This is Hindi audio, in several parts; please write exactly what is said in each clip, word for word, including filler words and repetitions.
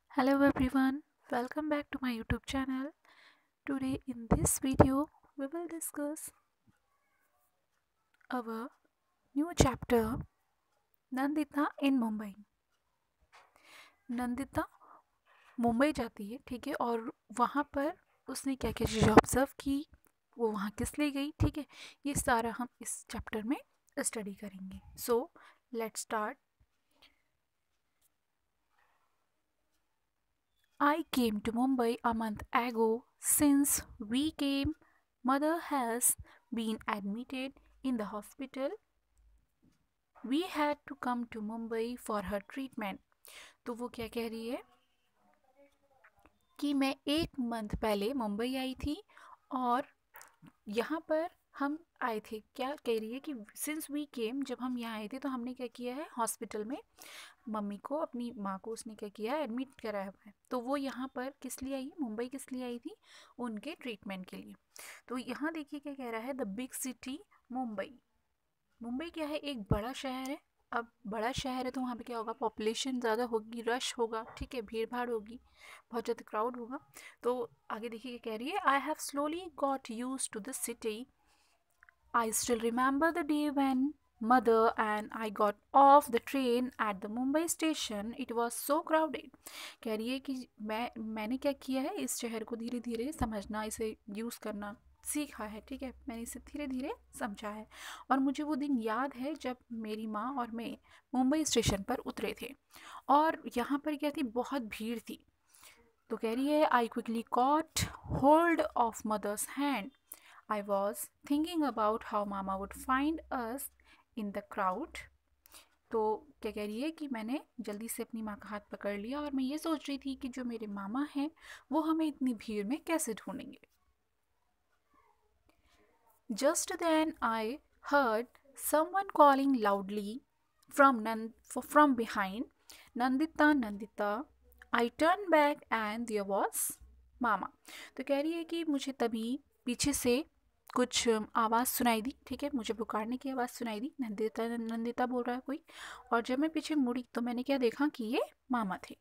Hello everyone, welcome back to my YouTube channel. Today in this video we will discuss our new chapter Nandita in Mumbai. Nandita Mumbai जाती है, ठीक है, और वहाँ पर उसने क्या क्या चीज़ें ऑब्जर्व की, वो वहाँ किस लिए गई, ठीक है, ये सारा हम इस चैप्टर में स्टडी करेंगे. So let's start. I came to Mumbai a month ago. Since we came, mother has been admitted in the hospital. We had to come to Mumbai for her treatment. तो वो क्या कह रही है कि मैं एक मंथ पहले मुंबई आई थी और यहाँ पर हम आए थे. क्या कह रही है कि सिंस वी केम, जब हम यहाँ आए थे तो हमने क्या किया है, हॉस्पिटल में मम्मी को, अपनी माँ को उसने क्या किया है, एडमिट कराया हुआ है. तो वो यहाँ पर किस लिए आई है, मुंबई किस लिए आई थी, उनके ट्रीटमेंट के लिए. तो यहाँ देखिए क्या कह रहा है, the big city Mumbai. Mumbai क्या है, एक बड़ा शहर है. अब बड़ा शहर है तो वहाँ पे क्या होगा, पॉपुलेशन ज़्यादा होगी, रश होगा, ठीक है, भीड़ भाड़ होगी, बहुत ज़्यादा क्राउड होगा. तो आगे देखिए क्या कह रही है, I have slowly got used to this city. I still remember the day when mother and I got off the train at the Mumbai station. It was so crowded. कह रही है कि मैं मैंने क्या किया है, इस शहर को धीरे धीरे समझना, इसे यूज़ करना सीखा है, ठीक है, मैंने इसे धीरे धीरे समझा है. और मुझे वो दिन याद है जब मेरी माँ और मैं मुंबई स्टेशन पर उतरे थे और यहाँ पर क्या थी, बहुत भीड़ थी. तो कह रही है, I quickly caught hold of mother's hand. I was thinking about how mama would find us in the crowd. तो क्या कह रही है कि मैंने जल्दी से अपनी माँ का हाथ पकड़ लिया और मैं ये सोच रही थी कि जो मेरे मामा हैं वो हमें इतनी भीड़ में कैसे ढूंढेंगे. Just then I heard someone calling loudly from Nand from behind, Nandita, Nandita. I turned back and there was मामा. तो कह रही है कि मुझे तभी पीछे से कुछ आवाज़ सुनाई दी, ठीक है, मुझे पुकारने की आवाज़ सुनाई दी, नंदिता नंदिता बोल रहा है कोई. और जब मैं पीछे मुड़ी तो मैंने क्या देखा कि ये मामा थे.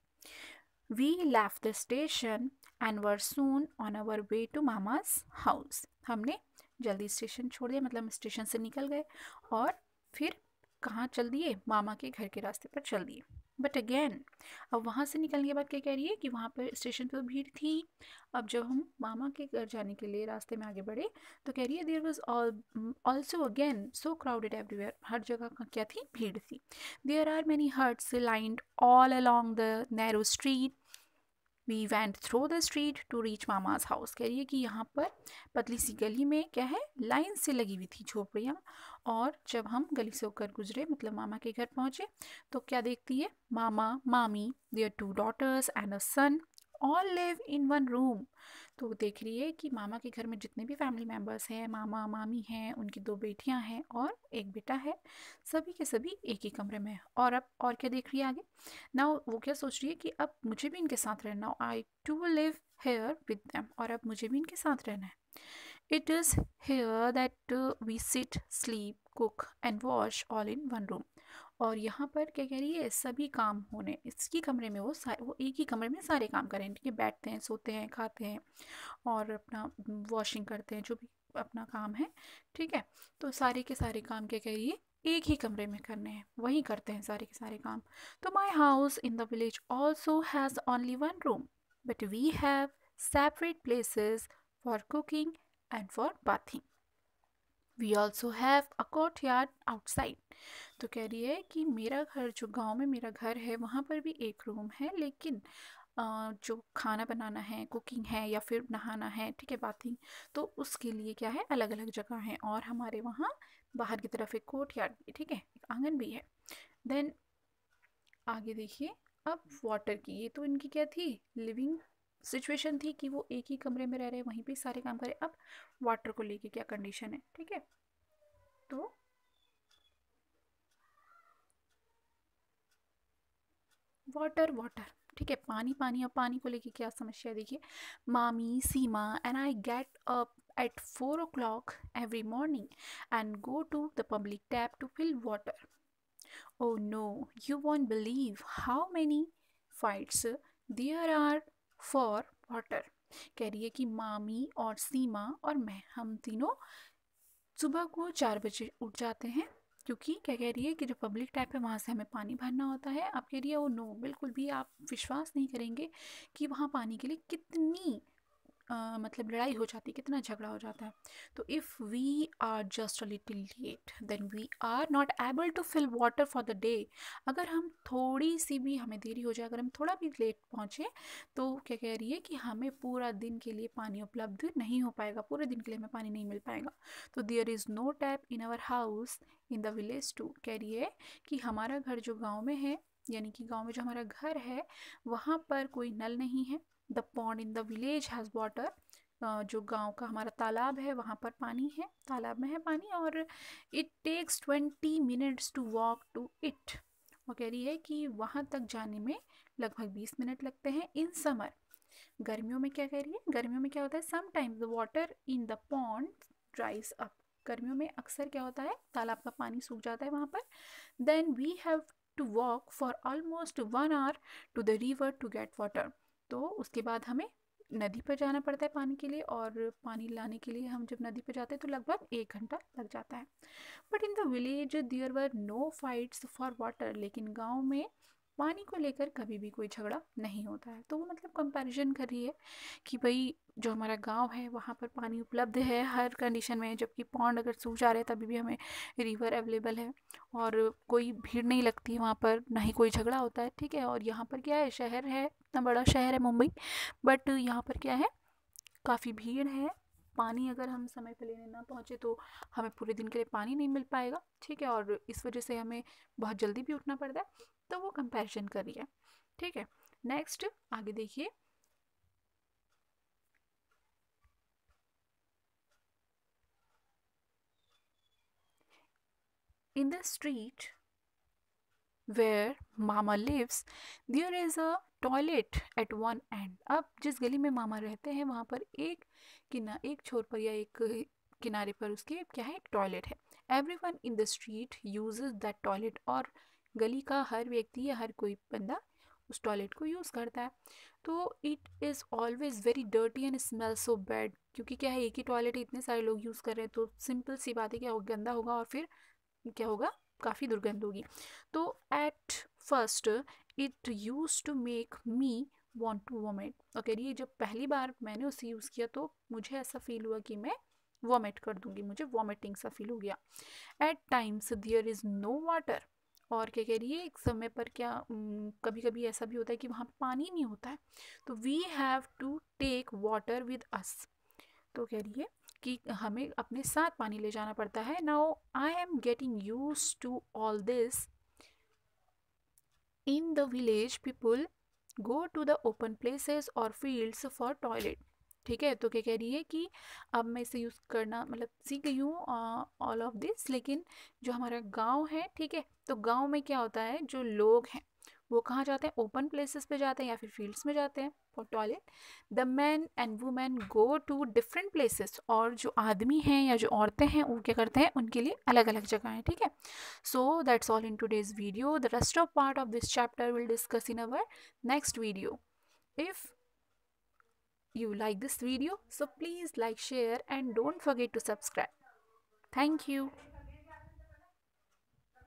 We left the station and were soon on our way to मामा's हाउस. हमने जल्दी स्टेशन छोड़ दिया, मतलब स्टेशन से निकल गए और फिर कहाँ चल दिए, मामा के घर के रास्ते पर चल दिए. बट अगेन, अब वहाँ से निकलने के बाद क्या कह रही है कि वहाँ पर स्टेशन पर भीड़ थी. अब जब हम मामा के घर जाने के लिए रास्ते में आगे बढ़े तो कह रही है, there was also again so crowded everywhere. हर जगह का क्या थी, भीड़ थी. There are many huts lined all along the narrow street. We went through the street to reach मामाज हाउस. कह रही है कि यहाँ पर पतली सी गली में क्या है, लाइन से लगी हुई थी झोपड़ियाँ. और जब हम गली से होकर गुजरे, मतलब मामा के घर पहुँचे, तो क्या देखती है, मामा, मामी, their two daughters and a son all live in one room. तो देख रही है कि मामा के घर में जितने भी फैमिली मेम्बर्स हैं, मामा मामी हैं, उनकी दो बेटियां हैं और एक बेटा है, सभी के सभी एक ही कमरे में हैं. और अब और क्या देख रही है आगे ना, वो क्या सोच रही है कि अब मुझे भी इनके साथ रहना, I too live here with them, और अब मुझे भी इनके साथ रहना है. It is here that we sit, sleep, cook and wash all in one room. और यहाँ पर क्या कह रही है, सभी काम होने इसकी कमरे में, वो सारे वो एक ही कमरे में सारे काम करें, ठीक है, बैठते हैं, सोते हैं, खाते हैं और अपना वॉशिंग करते हैं, जो भी अपना काम है, ठीक है. तो सारे के सारे काम क्या कह रही है, एक ही कमरे में करने हैं, वही करते हैं सारे के सारे काम. तो my house in the village also has only one room, but we have separate places for cooking and for bathing. We also have a courtyard outside. तो कह रही है कि मेरा घर, जो गांव में मेरा घर है, वहाँ पर भी एक रूम है, लेकिन अ, जो खाना बनाना है, कुकिंग है या फिर नहाना है, ठीक है, बाथिंग, तो उसके लिए क्या है, अलग अलग जगह हैं. और हमारे वहाँ बाहर की तरफ एक कोर्ट यार्ड भी, ठीक है, एक आंगन भी है. देन आगे देखिए, अब वाटर की, ये तो इनकी क्या थी, लिविंग सिचुएशन थी कि वो एक ही कमरे में रह रहे हैं, वहीं पे सारे काम करें. अब वाटर को लेके क्या कंडीशन है, ठीक है. तो वाटर वाटर, ठीक है, पानी पानी. अब पानी को लेके क्या समस्या है, देखिए, मामी, Seema and I get up at four o'clock every morning and go to the public tap to fill water. Oh no, you won't believe how many fights there are for water. कह रही है कि मामी और सीमा और मैं, हम तीनों सुबह को चार बजे उठ जाते हैं, क्योंकि क्या कह रही है कि जो पब्लिक टैप है वहाँ से हमें पानी भरना होता है। आप कह रही है वो नो, बिल्कुल भी आप विश्वास नहीं करेंगे कि वहाँ पानी के लिए कितनी अ, मतलब लड़ाई हो जाती है, कितना झगड़ा हो जाता है। तो if we are just a little late then we are not able to fill water for the day. अगर हम थोड़ी सी भी हमें देरी हो जाए, अगर हम थोड़ा भी लेट पहुँचे, तो क्या कह रही है कि हमें पूरा दिन के लिए पानी उपलब्ध नहीं हो पाएगा, पूरे दिन के लिए हमें पानी नहीं मिल पाएगा। तो there is no tap in our house in the village too. कह रही है कि हमारा घर जो गाँव में है, यानी कि गाँव में जो हमारा घर है वहाँ पर कोई नल नहीं है। The pond in the village has water. जो गांव का हमारा तालाब है वहाँ पर पानी है, तालाब में है पानी, और it takes twenty minutes to walk to it. वो कह रही है कि वहाँ तक जाने में लगभग बीस मिनट लगते हैं इन समर। गर्मियों में क्या कह रही है, गर्मियों में क्या होता है, sometimes the water in the pond dries up. गर्मियों में अक्सर क्या होता है, तालाब का पानी सूख जाता है वहाँ पर। Then we have to walk for almost one hour to the river to get water. तो उसके बाद हमें नदी पर जाना पड़ता है पानी के लिए, और पानी लाने के लिए हम जब नदी पर जाते हैं तो लगभग एक घंटा लग जाता है। But in the village there were no fights for water. लेकिन गांव में पानी को लेकर कभी भी कोई झगड़ा नहीं होता है। तो वो मतलब कंपैरिजन कर रही है कि भाई जो हमारा गांव है वहाँ पर पानी उपलब्ध है हर कंडीशन में, जबकि पौंड अगर सूख जा रहे हैं तभी भी हमें रिवर अवेलेबल है, और कोई भीड़ नहीं लगती है वहाँ पर, ना ही कोई झगड़ा होता है, ठीक है। और यहाँ पर क्या है, शहर है, इतना बड़ा शहर है मुंबई, बट यहाँ पर क्या है, काफ़ी भीड़ है। पानी अगर हम समय पर लेने ना पहुँचे तो हमें पूरे दिन के लिए पानी नहीं मिल पाएगा, ठीक है, और इस वजह से हमें बहुत जल्दी भी उठना पड़ता है। तो वो कंपैरिजन कर रही है, ठीक है। नेक्स्ट आगे देखिए। इन द स्ट्रीट वेयर मामा lives there is a toilet at one end. अब जिस गली में मामा रहते हैं वहाँ पर एक किना एक छोर पर या एक किनारे पर उसके क्या है, एक टॉयलेट है। Every one in the street uses that toilet. और गली का हर व्यक्ति या हर कोई बंदा उस टॉयलेट को यूज़ करता है। तो it is always very dirty and smell so bad. क्योंकि क्या है, एक ही टॉयलेट इतने सारे लोग यूज़ कर रहे हैं, तो सिंपल सी बात है, क्या होगा, गंदा होगा, और फिर क्या होगा, काफ़ी दुर्गंध होगी। तो at first it use to make me want to vomit. और कह रही है जब पहली बार मैंने उसे यूज़ किया तो मुझे ऐसा फील हुआ कि मैं वॉमिट कर दूंगी, मुझे वॉमिटिंग सा फील हो गया। At times there is no water. और क्या कह रही है, एक समय पर क्या कभी कभी ऐसा भी होता है कि वहाँ पानी नहीं होता है, तो we have to take water with us. तो कह रही है कि हमें अपने साथ पानी ले जाना पड़ता है। Now I am getting use to all this. In the village people go to the open places और फील्ड्स फॉर टॉयलेट। ठीक है, तो क्या कह रही है कि अब मैं इसे यूज़ करना मतलब सीख गई हूँ ऑल ऑफ दिस। लेकिन जो हमारा गांव है, ठीक है, तो गांव में क्या होता है, जो लोग हैं वो कहाँ जाते हैं, ओपन प्लेसेस पे जाते हैं या फिर फील्ड्स में जाते हैं for toilet. The man and women go to different places. और जो आदमी हैं या जो औरतें हैं वो क्या करते हैं, उनके लिए अलग अलग जगह हैं, ठीक है। So that's all in today's video. The rest of part of this chapter we'll discuss in our next video. If you like this video, so please like, share and don't forget to subscribe. Thank you.